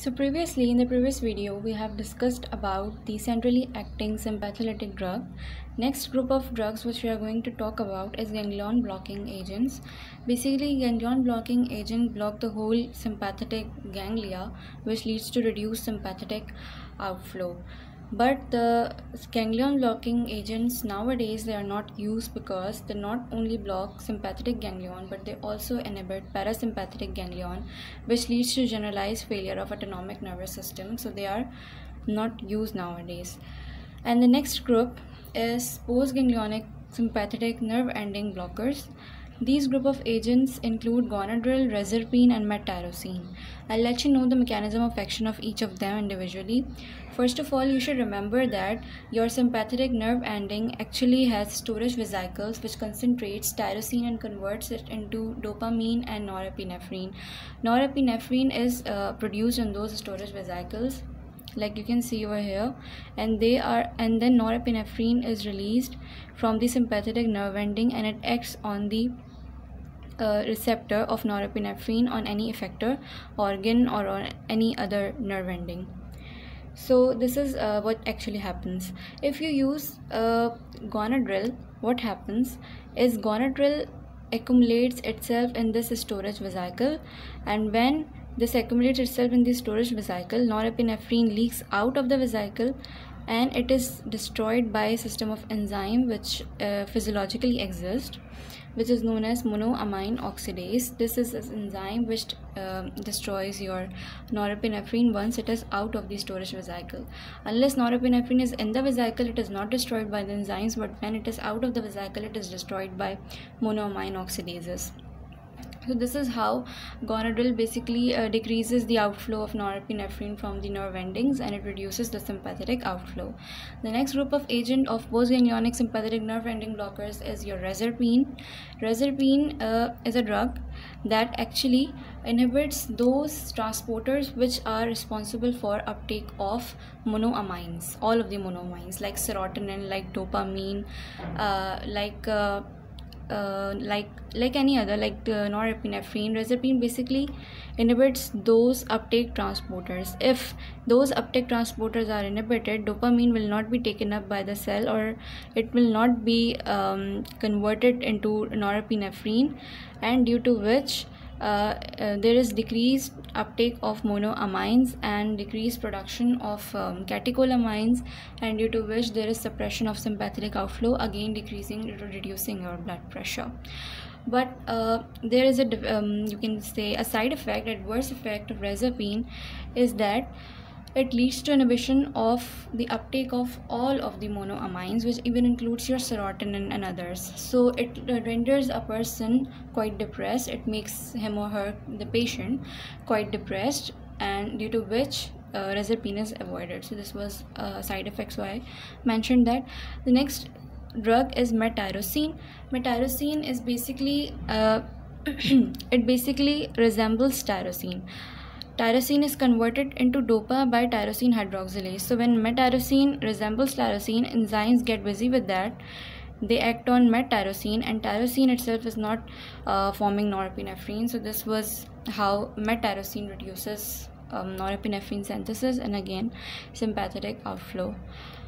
So previously in the previous video we have discussed about the centrally acting sympathetic drug. Next group of drugs which we are going to talk about is ganglion blocking agents. Basically ganglion blocking agent block the whole sympathetic ganglia, which leads to reduced sympathetic outflow. But the ganglion blocking agents nowadays, they are not used because they not only block sympathetic ganglion but they also inhibit parasympathetic ganglion, which leads to generalized failure of autonomic nervous system. So they are not used nowadays. And the next group is postganglionic sympathetic nerve ending blockers. These group of agents include Gonadril, Reserpine and Met-tyrosine. I'll let you know the mechanism of action of each of them individually. First of all, you should remember that your sympathetic nerve ending actually has storage vesicles which concentrates tyrosine and converts it into dopamine and norepinephrine. Norepinephrine is produced in those storage vesicles, like you can see over here, and then norepinephrine is released from the sympathetic nerve ending and it acts on the receptor of norepinephrine on any effector organ or on any other nerve ending. So this is what actually happens. If you use Gonadril, what happens is Gonadril accumulates itself in this storage vesicle, and when this accumulates itself in the storage vesicle, norepinephrine leaks out of the vesicle and it is destroyed by a system of enzyme which physiologically exist, which is known as monoamine oxidase. This is an enzyme which destroys your norepinephrine once it is out of the storage vesicle. Unless norepinephrine is in the vesicle, it is not destroyed by the enzymes, but when it is out of the vesicle, it is destroyed by monoamine oxidases. So this is how Gonadril basically decreases the outflow of norepinephrine from the nerve endings and it reduces the sympathetic outflow. The next group of agent of postganglionic sympathetic nerve ending blockers is your Reserpine. Reserpine is a drug that actually inhibits those transporters which are responsible for uptake of monoamines, all of the monoamines like serotonin, like dopamine, like any other, like norepinephrine. Reserpine basically inhibits those uptake transporters. If those uptake transporters are inhibited, dopamine will not be taken up by the cell or it will not be converted into norepinephrine, and due to which there is decreased uptake of monoamines and decreased production of catecholamines, and due to which there is suppression of sympathetic outflow, again reducing your blood pressure. But there is you can say a side effect, adverse effect of Reserpine is that it leads to inhibition of the uptake of all of the monoamines, which even includes your serotonin and others. So it renders a person quite depressed. It makes him or her, the patient, quite depressed, and due to which Reserpine is avoided. So this was a side effect, so I mentioned that. The next drug is Met-tyrosine. Met-tyrosine is basically it basically resembles tyrosine. Tyrosine is converted into dopa by tyrosine hydroxylase. So when Met-tyrosine resembles tyrosine, enzymes get busy with that. They act on Met-tyrosine, and tyrosine itself is not forming norepinephrine. So this was how Met-tyrosine reduces norepinephrine synthesis and again sympathetic outflow.